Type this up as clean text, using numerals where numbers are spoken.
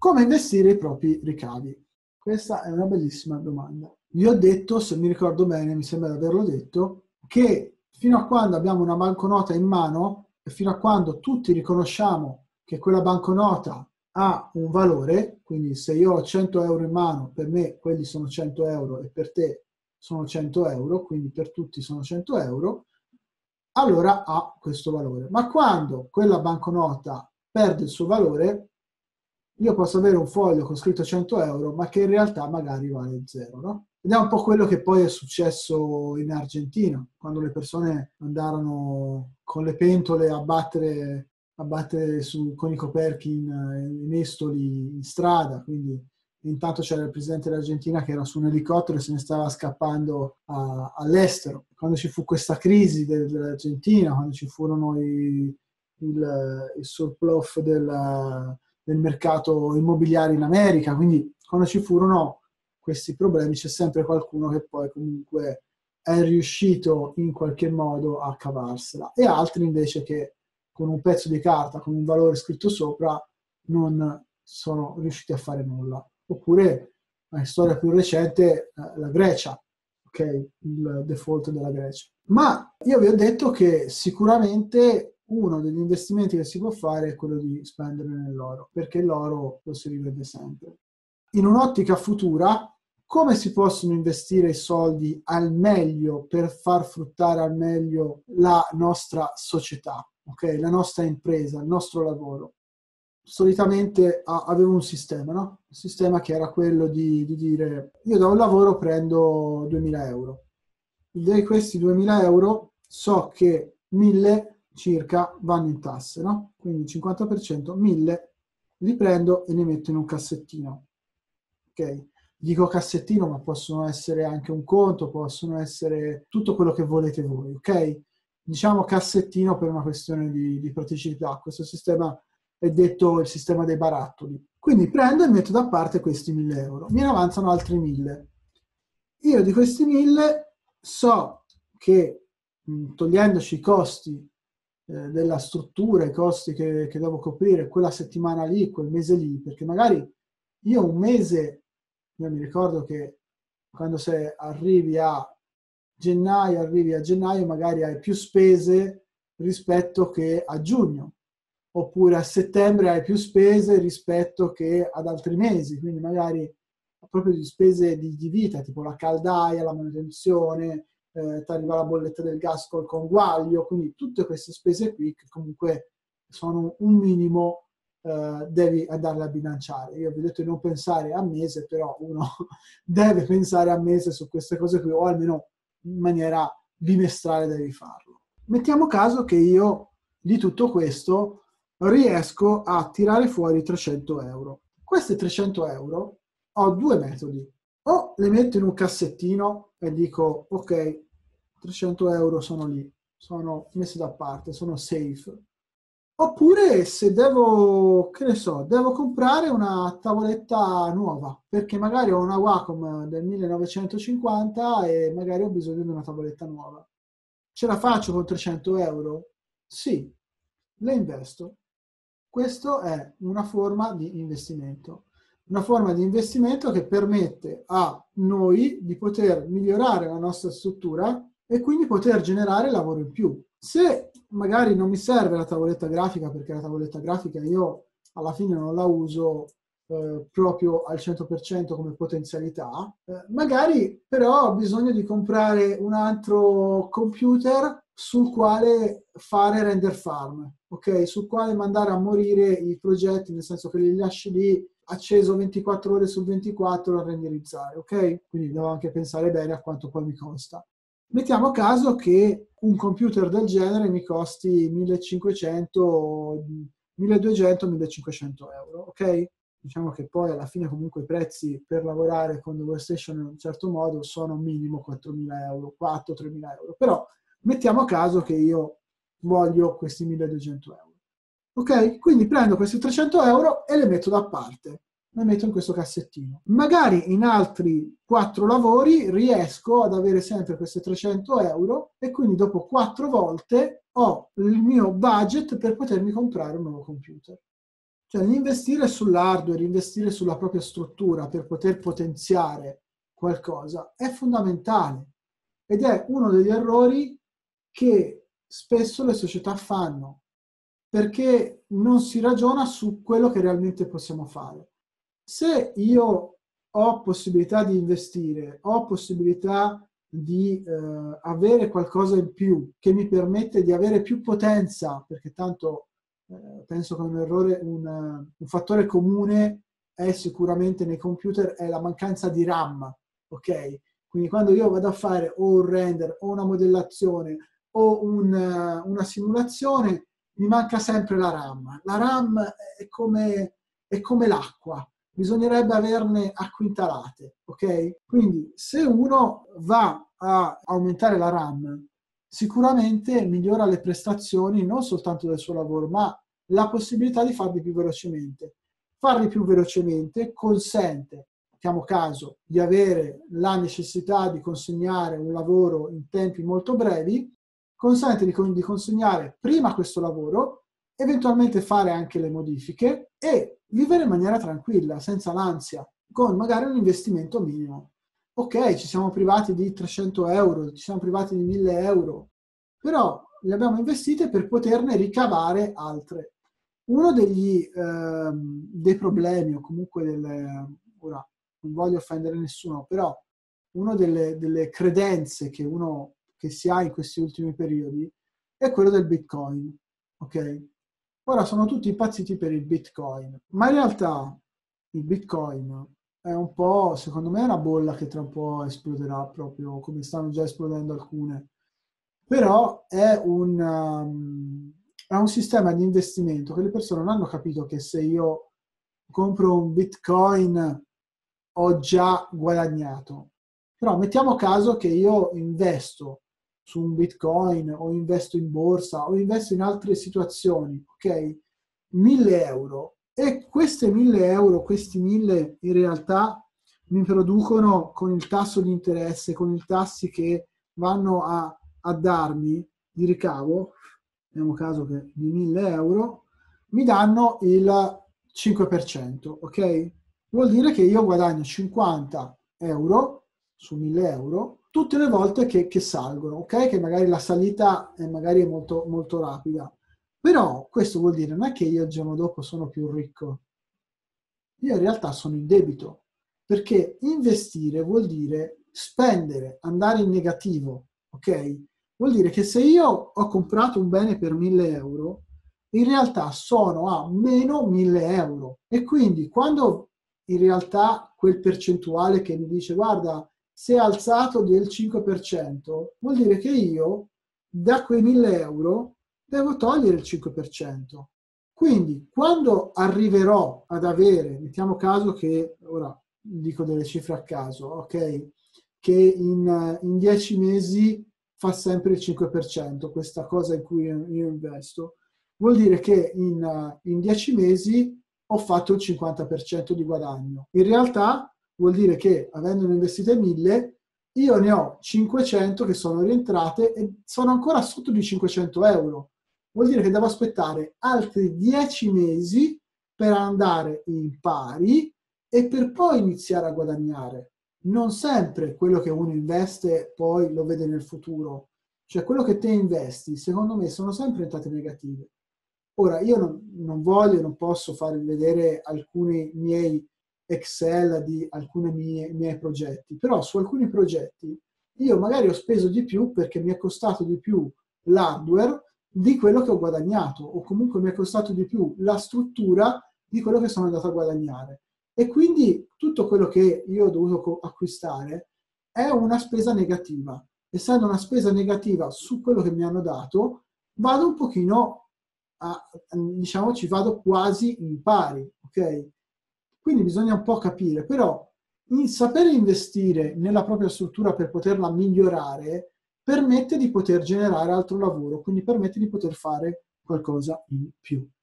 Come investire i propri ricavi? Questa è una bellissima domanda. Vi ho detto, se mi ricordo bene, mi sembra di averlo detto, che fino a quando abbiamo una banconota in mano e fino a quando tutti riconosciamo che quella banconota ha un valore, quindi se io ho 100 euro in mano, per me quelli sono 100 euro e per te sono 100 euro, quindi per tutti sono 100 euro, allora ha questo valore. Ma quando quella banconota perde il suo valore, io posso avere un foglio con scritto 100 euro, ma che in realtà magari vale 0, no? Ed è un po' quello che poi è successo in Argentina, quando le persone andarono con le pentole a battere con i coperchi in estoli in strada, quindi intanto c'era il presidente dell'Argentina che era su un elicottero e se ne stava scappando all'estero. Quando ci fu questa crisi dell'Argentina, quando ci furono il surplus del mercato immobiliare in America, quindi quando ci furono questi problemi c'è sempre qualcuno che poi comunque è riuscito in qualche modo a cavarsela e altri invece che con un pezzo di carta con un valore scritto sopra non sono riusciti a fare nulla. Oppure la storia più recente, la Grecia, ok, il default della Grecia. Ma io vi ho detto che sicuramente uno degli investimenti che si può fare è quello di spendere nell'oro, perché l'oro lo si rivede sempre. In un'ottica futura, come si possono investire i soldi al meglio per far fruttare al meglio la nostra società, ok? La nostra impresa, il nostro lavoro? Solitamente avevo un sistema, no? Un sistema che era quello di dire io da un lavoro prendo 2000 euro. Di questi 2000 euro so che 1000 circa vanno in tasse, no? Quindi il 50%, 1000 li prendo e li metto in un cassettino. Ok? Dico cassettino, ma possono essere anche un conto, possono essere tutto quello che volete voi, ok? Diciamo cassettino per una questione di praticità. Questo sistema è detto il sistema dei barattoli. Quindi prendo e metto da parte questi 1000 euro. Me ne avanzano altri 1000. Io di questi 1000 so che togliendoci i costi della struttura, i costi che devo coprire quella settimana lì, quel mese lì, perché magari io un mese, io mi ricordo che quando arrivi a gennaio, magari hai più spese rispetto che a giugno, oppure a settembre hai più spese rispetto che ad altri mesi, quindi magari proprio di spese di vita, tipo la caldaia, la manutenzione, ti arriva la bolletta del gas col conguaglio, quindi tutte queste spese qui che comunque sono un minimo, devi andarle a bilanciare. Io vi ho detto di non pensare a mese, però uno deve pensare a mese su queste cose qui, o almeno in maniera bimestrale devi farlo. Mettiamo caso che io di tutto questo riesco a tirare fuori 300 euro. Questi 300 euro ho due metodi. O le metto in un cassettino e dico ok, 300 euro sono lì, sono messi da parte, sono safe. Oppure se devo, che ne so, devo comprare una tavoletta nuova, perché magari ho una Wacom del 1950 e magari ho bisogno di una tavoletta nuova. Ce la faccio con 300 euro? Sì, le investo. Questo è una forma di investimento. Una forma di investimento che permette a noi di poter migliorare la nostra struttura e quindi poter generare lavoro in più. Se magari non mi serve la tavoletta grafica, perché la tavoletta grafica io alla fine non la uso proprio al 100% come potenzialità, magari però ho bisogno di comprare un altro computer sul quale fare render farm, ok? Sul quale mandare a morire i progetti, nel senso che li lasci lì acceso 24 ore su 24 a renderizzare, ok? Quindi devo anche pensare bene a quanto poi mi costa. Mettiamo caso che un computer del genere mi costi 1500, 1200, 1500 euro, ok? Diciamo che poi alla fine comunque i prezzi per lavorare con The Workstation in un certo modo sono minimo 4.000 euro, 4-3.000 euro, però mettiamo caso che io voglio questi 1200 euro. Ok? Quindi prendo questi 300 euro e le metto da parte, le metto in questo cassettino. Magari in altri 4 lavori riesco ad avere sempre questi 300 euro e quindi dopo 4 volte ho il mio budget per potermi comprare un nuovo computer. Cioè, l'investire sull'hardware, investire sulla propria struttura per poter potenziare qualcosa è fondamentale ed è uno degli errori che spesso le società fanno, perché non si ragiona su quello che realmente possiamo fare. Se io ho possibilità di investire, ho possibilità di avere qualcosa in più che mi permette di avere più potenza, perché tanto penso che un errore, un fattore comune è sicuramente nei computer è la mancanza di RAM, ok? Quindi quando io vado a fare o un render o una modellazione o una simulazione, mi manca sempre la RAM. La RAM è come l'acqua, bisognerebbe averne a quintalate, ok? Quindi se uno va a aumentare la RAM, sicuramente migliora le prestazioni non soltanto del suo lavoro, ma la possibilità di farli più velocemente. Farli più velocemente consente, mettiamo caso, di avere la necessità di consegnare un lavoro in tempi molto brevi, consente di consegnare prima questo lavoro, eventualmente fare anche le modifiche e vivere in maniera tranquilla, senza l'ansia, con magari un investimento minimo. Ok, ci siamo privati di 300 euro, ci siamo privati di 1000 euro, però le abbiamo investite per poterne ricavare altre. Uno dei problemi, o comunque ora non voglio offendere nessuno, però una delle credenze che si ha in questi ultimi periodi è quello del Bitcoin. Ok? Ora sono tutti impazziti per il Bitcoin, ma in realtà il Bitcoin è un po', secondo me, una bolla che tra un po' esploderà proprio come stanno già esplodendo alcune. Però è un sistema di investimento che le persone non hanno capito che se io compro un Bitcoin ho già guadagnato. Però mettiamo caso che io investo su un Bitcoin o investo in borsa o investo in altre situazioni, ok? 1000 euro e queste 1000 euro, questi 1000 in realtà mi producono con il tasso di interesse, con i tassi che vanno a darmi di ricavo, mettiamo caso che di 1000 euro, mi danno il 5%, ok? Vuol dire che io guadagno 50 euro su 1000 euro tutte le volte che salgono, ok? Che magari la salita è molto, molto rapida. Però questo vuol dire non è che io il giorno dopo sono più ricco, io in realtà sono in debito, perché investire vuol dire spendere, andare in negativo, ok? Vuol dire che se io ho comprato un bene per 1000 euro, in realtà sono a meno 1000 euro e quindi quando in realtà quel percentuale che mi dice guarda si è alzato del 5%, vuol dire che io da quei 1000 euro devo togliere il 5%. Quindi quando arriverò ad avere, mettiamo caso che, ora dico delle cifre a caso, ok, che in 10 mesi fa sempre il 5%, questa cosa in cui io investo, vuol dire che in 10 mesi ho fatto il 50% di guadagno. In realtà vuol dire che avendone investite 1000, io ne ho 500 che sono rientrate e sono ancora sotto di 500 euro. Vuol dire che devo aspettare altri 10 mesi per andare in pari e per poi iniziare a guadagnare. Non sempre quello che uno investe poi lo vede nel futuro. Cioè quello che te investi, secondo me, sono sempre entrate negative. Ora, io non voglio, non posso far vedere alcuni miei Excel di alcuni miei progetti, però su alcuni progetti io magari ho speso di più perché mi è costato di più l'hardware di quello che ho guadagnato o comunque mi è costato di più la struttura di quello che sono andato a guadagnare. E quindi tutto quello che io ho dovuto acquistare è una spesa negativa. Essendo una spesa negativa su quello che mi hanno dato, vado un pochino diciamo, ci vado quasi in pari, ok? Quindi bisogna un po' capire, però il sapere investire nella propria struttura per poterla migliorare permette di poter generare altro lavoro, quindi permette di poter fare qualcosa in più.